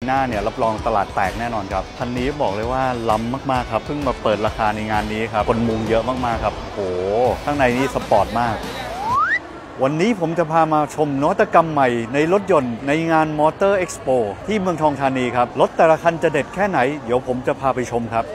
หน้าเนี่ยรับรองตลาดแตกแน่นอนครับคันนี้บอกเลยว่าล้ำมากๆครับเพิ่งมาเปิดราคาในงานนี้ครับคนมุงเยอะมากๆครับโอ้โหข้างในนี่สปอร์ตมากวันนี้ผมจะพามาชมนวัตกรรมใหม่ในรถยนต์ในงาน Motor Expo ที่เมืองทองธานีครับรถแต่ละคันจะเด็ดแค่ไหนเดี๋ยวผมจะพาไปชมครับ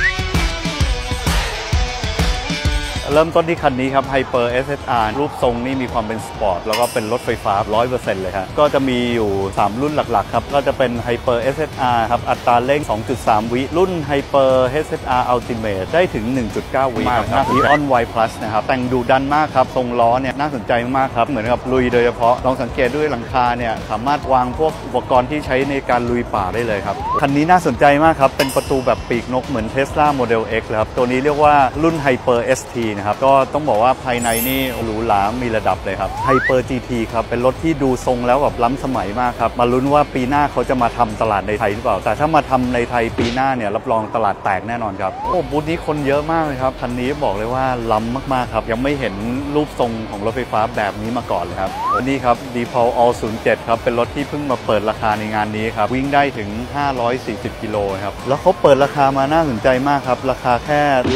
เริ่มต้นที่คันนี้ครับ Hyper SSR รูปทรงนี่มีความเป็นสปอร์ตแล้วก็เป็นรถไฟฟ้า 100% เลยครับก็จะมีอยู่3รุ่นหลักๆครับก็จะเป็น Hyper SSR ครับอัตราเร่ง 2.3 วิรุ่น Hyper SSR Ultimate ได้ถึง 1.9 วิครับหน้า Eon Y Plus นะครับแต่งดุดันมากครับทรงล้อเนี่ยน่าสนใจมากครับเหมือนกับลุยโดยเฉพาะลองสังเกตด้วยหลังคาเนี่ยสามารถวางพวกอุปกรณ์ที่ใช้ในการลุยป่าได้เลยครับคันนี้น่าสนใจมากครับเป็นประตูแบบปีกนกเหมือน Tesla Model X เลยครับตัวนี้เรียกว่ารุ่น Hyper STนะครับก็ต้องบอกว่าภายในนี่หรูหรามีระดับเลยครับ Hyper GT ครับเป็นรถที่ดูทรงแล้วแบบล้ำสมัยมากครับมาลุ้นว่าปีหน้าเขาจะมาทำตลาดในไทยหรือเปล่าแต่ถ้ามาทำในไทยปีหน้าเนี่ยรับรองตลาดแตกแน่นอนครับโอ้บูธนี้คนเยอะมากเลยครับคันนี้บอกเลยว่าล้ำมากๆครับยังไม่เห็นรูปทรงของรถไฟฟ้าแบบนี้มาก่อนเลยครับวันนี้ครับ D-Pulse All 07ครับเป็นรถที่เพิ่งมาเปิดราคาในงานนี้ครับวิ่งได้ถึง540 กิโลครับแล้วเขาเปิดราคามาน่าสนใจมากครับราคาแค่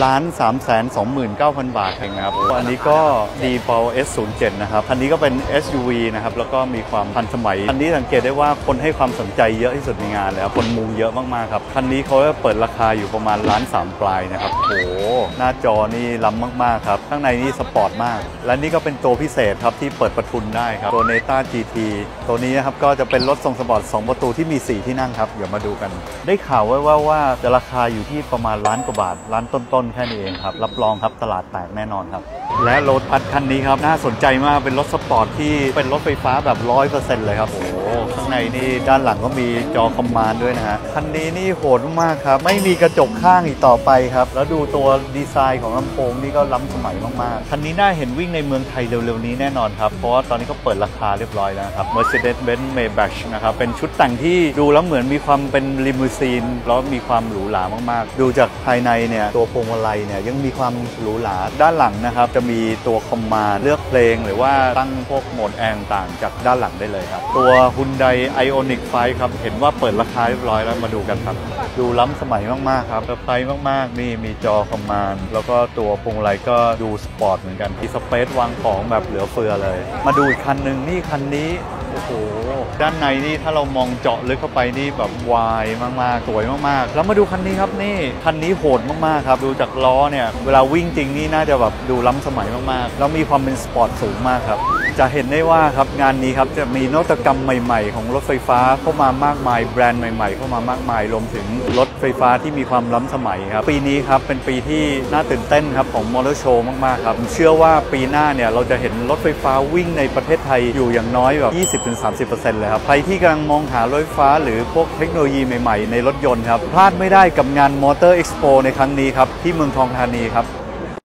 1,329,000 บาทเองนะครับอันนี้ก็ D-Pulse S07 นะครับคันนี้ก็เป็น SUV นะครับแล้วก็มีความทันสมัยคันนี้สังเกตได้ว่าคนให้ความสนใจเยอะที่สุดในงานแล้วคนมุงเยอะมากๆครับคันนี้เขาเปิดราคาอยู่ประมาณ1,300,000 ปลายนะครับโอ้หน้าจอนี่ล้ำมากๆครับข้างในนี่สปอร์ตมากและนี่ก็เป็นตัวพิเศษครับที่เปิดประทุนได้ครับตัว Neta GT ตัวนี้นะครับก็จะเป็นรถทรงสปอร์ต2ประตูที่มี4ที่นั่งครับเดี๋ยวมาดูกันได้ข่าวไว้ว่าจะราคาอยู่ที่ประมาณล้านกว่าบาทล้านต้นๆแค่นี้เองครับรับรองครับตลาดแตกแน่นอนครับและรถบัสคันนี้ครับน่าสนใจมากเป็นรถสปอร์ตที่เป็นรถไฟฟ้าแบบ 100% เลยครับโอ้โหข้างในนี่ด้านหลังก็มีจอคอมมานด์ด้วยนะฮะคันนี้นี่โหดมากครับไม่มีกระจกข้างอีกต่อไปครับแล้วดูตัวดีไซน์ของลำโพงนี่ก็ล้ำสมัยมากๆคันนี้น่าเห็นวิ่งในเมืองไทยเร็วๆนี้แน่นอนครับเพราะว่าตอนนี้ก็เปิดราคาเรียบร้อยแล้วครับ Mercedes-Benz Maybach นะครับเป็นชุดแต่งที่ดูแล้วเหมือนมีความเป็นลิมูซีนแล้วมีความหรูหรามากๆดูจากภายในเนี่ยตัวพวงมาลัยเนี่ยยังมีความหรูหราด้านหลังนะครับจะมีตัวคอมมานด์เลือกเพลงหรือว่าตั้งพวกโหมดแอร์ต่างจากด้านหลังได้เลยครับตัว Hyundai Ioniq 5ครับเห็นว่าเปิดราคาเรียบร้อยแล้วมาดูกันครับดูล้ำสมัยมากๆครับเซอร์ไพรส์มากๆนี่มีจอคอมมานด์แล้วก็ตัวพวงมาลัยก็ดูสปอร์ตเหมือนกันมีสเปซวางของแบบเหลือเฟือเลยมาดูอีกคันหนึ่งนี่คันนี้โอ้โหด้านในนี่ถ้าเรามองเจาะลึกเข้าไปนี่แบบวายมากๆสวยมากๆแล้วมาดูคันนี้ครับนี่คันนี้โหดมากๆครับดูจากล้อเนี่ยเวลาวิ่งจริงนี่น่าจะแบบดูล้ำสมัยมากๆแล้วมีความเป็นสปอร์ตสูงมากครับจะเห็นได้ว่าครับงานนี้ครับจะมีนวัตกรรมใหม่ๆของรถไฟฟ้าเข้ามามากมายแบรนด์ใหม่ๆเข้ามามากมายรวมถึงรถไฟฟ้าที่มีความล้ำสมัยครับปีนี้ครับเป็นปีที่น่าตื่นเต้นครับของมอเตอร์โชว์มากๆครับเชื่อว่าปีหน้าเนี่ยเราจะเห็นรถไฟฟ้าวิ่งในประเทศไทยอยู่อย่างน้อยแบบ 20-30% เลยครับใครที่กำลังมองหารถไฟฟ้าหรือพวกเทคโนโลยีใหม่ๆในรถยนต์ครับพลาดไม่ได้กับงาน Motor Expo ในครั้งนี้ครับที่เมืองทองธานีครับ